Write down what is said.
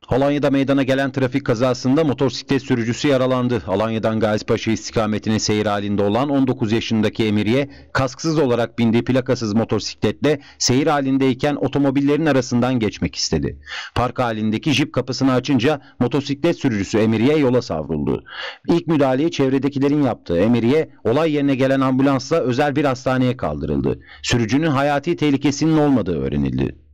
Alanya'da meydana gelen trafik kazasında motosiklet sürücüsü yaralandı. Alanya'dan Gazipaşa istikametine seyir halinde olan 19 yaşındaki Emiriye, kasksız olarak bindiği plakasız motosikletle seyir halindeyken otomobillerin arasından geçmek istedi. Park halindeki jip kapısını açınca motosiklet sürücüsü Emiriye yola savruldu. İlk müdahaleyi çevredekilerin yaptığı Emiriye, olay yerine gelen ambulansla özel bir hastaneye kaldırıldı. Sürücünün hayati tehlikesinin olmadığı öğrenildi.